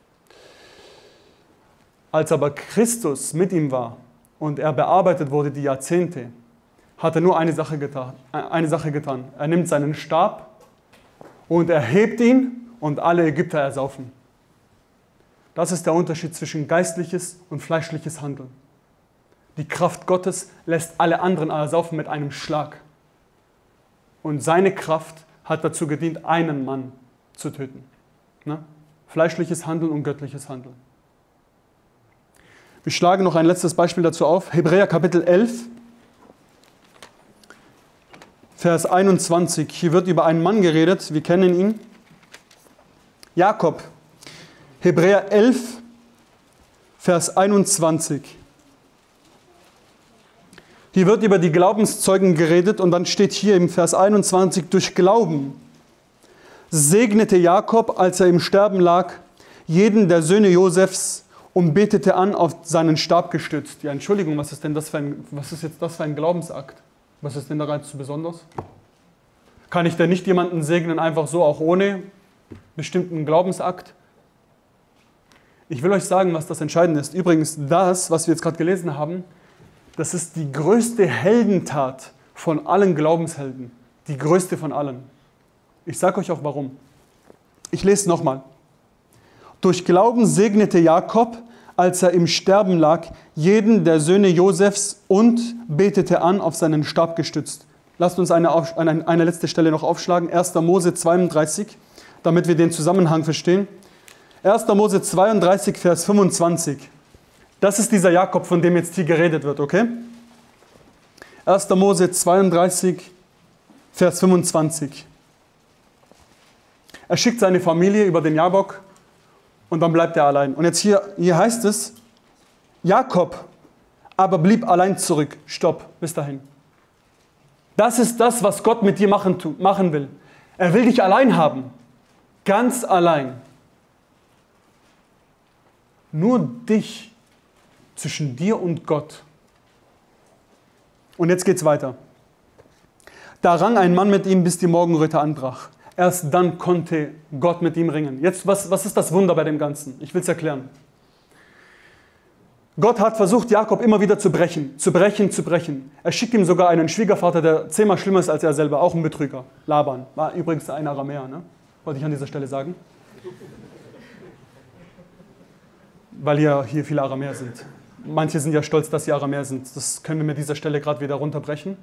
Als aber Christus mit ihm war und er bearbeitet wurde die Jahrzehnte, hat er nur eine Sache getan. Er nimmt seinen Stab und er hebt ihn und alle Ägypter ersaufen. Das ist der Unterschied zwischen geistliches und fleischliches Handeln. Die Kraft Gottes lässt alle anderen ersaufen mit einem Schlag. Und seine Kraft hat dazu gedient, einen Mann zu töten. Ne? Fleischliches Handeln und göttliches Handeln. Wir schlagen noch ein letztes Beispiel dazu auf. Hebräer Kapitel 11, Vers 21. Hier wird über einen Mann geredet, wir kennen ihn. Jakob. Hebräer 11, Vers 21. Hier wird über die Glaubenszeugen geredet und dann steht hier im Vers 21, durch Glauben segnete Jakob, als er im Sterben lag, jeden der Söhne Josefs und betete an, auf seinen Stab gestützt. Ja, Entschuldigung, was ist jetzt das für ein Glaubensakt? Was ist denn daran so besonders? Kann ich denn nicht jemanden segnen, einfach so, auch ohne bestimmten Glaubensakt? Ich will euch sagen, was das Entscheidende ist. Übrigens, das, was wir jetzt gerade gelesen haben, das ist die größte Heldentat von allen Glaubenshelden. Die größte von allen. Ich sage euch auch warum. Ich lese nochmal. Durch Glauben segnete Jakob, als er im Sterben lag, jeden der Söhne Josefs und betete an, auf seinen Stab gestützt. Lasst uns eine letzte Stelle noch aufschlagen. 1. Mose 32, damit wir den Zusammenhang verstehen. 1. Mose 32, Vers 25. Das ist dieser Jakob, von dem jetzt hier geredet wird, okay? 1. Mose 32, Vers 25. Er schickt seine Familie über den Jabok und dann bleibt er allein. Und jetzt hier heißt es, Jakob aber blieb allein zurück. Stopp, bis dahin. Das ist das, was Gott mit dir machen will. Er will dich allein haben. Ganz allein. Nur dich zwischen dir und Gott. Und jetzt geht's weiter. Da rang ein Mann mit ihm, bis die Morgenröte anbrach. Erst dann konnte Gott mit ihm ringen. Jetzt, was ist das Wunder bei dem Ganzen? Ich will es erklären. Gott hat versucht, Jakob immer wieder zu brechen. Er schickt ihm sogar einen Schwiegervater, der 10-mal schlimmer ist als er selber, auch ein Betrüger. Laban, war übrigens ein Aramäer, ne? Wollte ich an dieser Stelle sagen. Weil hier viele Aramäer sind. Manche sind ja stolz, dass sie Aramäer sind. Das können wir mit dieser Stelle gerade wieder runterbrechen.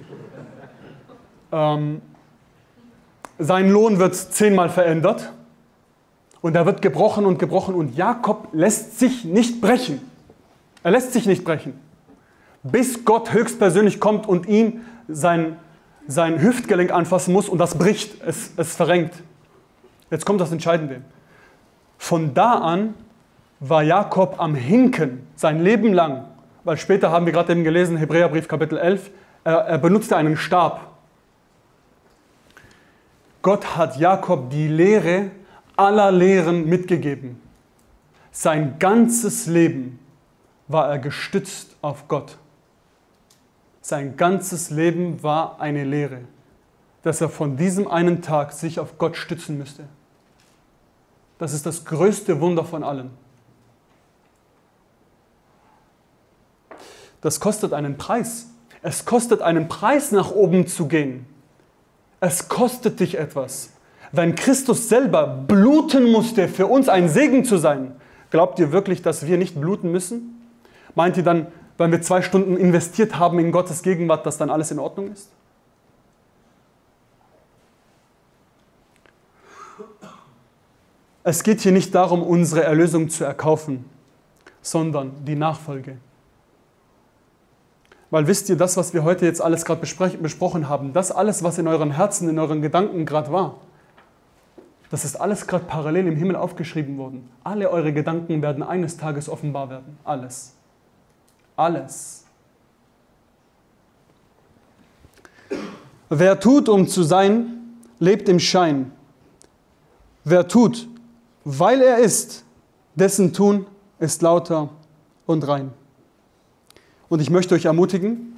Sein Lohn wird 10-mal verändert. Und er wird gebrochen und Jakob lässt sich nicht brechen. Er lässt sich nicht brechen. Bis Gott höchstpersönlich kommt und ihm sein Hüftgelenk anfassen muss und das bricht, es verrenkt. Jetzt kommt das Entscheidende. Von da an war Jakob am Hinken, sein Leben lang. Weil später haben wir gerade eben gelesen, Hebräerbrief Kapitel 11, Er benutzte einen Stab. Gott hat Jakob die Lehre aller Lehren mitgegeben. Sein ganzes Leben war er gestützt auf Gott. Sein ganzes Leben war eine Lehre, dass er von diesem einen Tag sich auf Gott stützen müsste. Das ist das größte Wunder von allen. Das kostet einen Preis. Es kostet einen Preis, nach oben zu gehen. Es kostet dich etwas. Wenn Christus selber bluten musste, für uns ein Segen zu sein, glaubt ihr wirklich, dass wir nicht bluten müssen? Meint ihr dann, wenn wir 2 Stunden investiert haben in Gottes Gegenwart, dass dann alles in Ordnung ist? Es geht hier nicht darum, unsere Erlösung zu erkaufen, sondern die Nachfolge. Weil wisst ihr, das, was wir heute jetzt alles gerade besprochen haben, das alles, was in euren Herzen, in euren Gedanken gerade war, das ist alles gerade parallel im Himmel aufgeschrieben worden. Alle eure Gedanken werden eines Tages offenbar werden. Alles. Alles. Wer tut, um zu sein, lebt im Schein. Wer tut, weil er ist, dessen Tun ist lauter und rein. Und ich möchte euch ermutigen,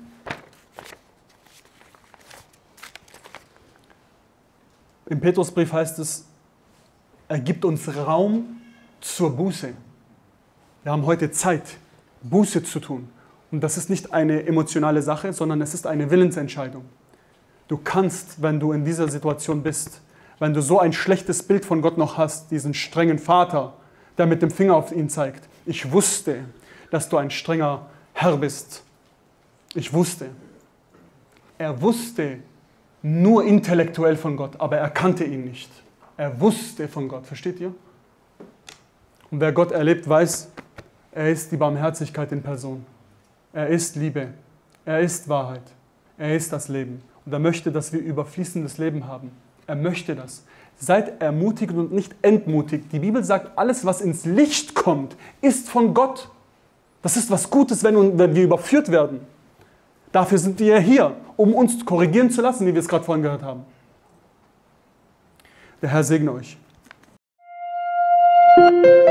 im Petrusbrief heißt es, er gibt uns Raum zur Buße. Wir haben heute Zeit, Buße zu tun. Und das ist nicht eine emotionale Sache, sondern es ist eine Willensentscheidung. Du kannst, wenn du in dieser Situation bist, wenn du so ein schlechtes Bild von Gott noch hast, diesen strengen Vater, der mit dem Finger auf ihn zeigt. Ich wusste, dass du ein strenger Herr bist. Ich wusste. Er wusste nur intellektuell von Gott, aber er kannte ihn nicht. Er wusste von Gott, versteht ihr? Und wer Gott erlebt, weiß, er ist die Barmherzigkeit in Person. Er ist Liebe. Er ist Wahrheit. Er ist das Leben. Und er möchte, dass wir überfließendes Leben haben. Er möchte das. Seid ermutigt und nicht entmutigt. Die Bibel sagt, alles, was ins Licht kommt, ist von Gott. Das ist was Gutes, wenn wir überführt werden. Dafür sind wir hier, um uns korrigieren zu lassen, wie wir es gerade vorhin gehört haben. Der Herr segne euch.